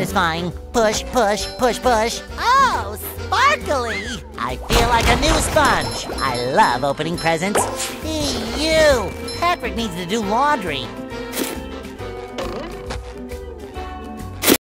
satisfying. Push, push, push, push. Oh, sparkly! I feel like a new sponge. I love opening presents. Hey, you! Patrick needs to do laundry.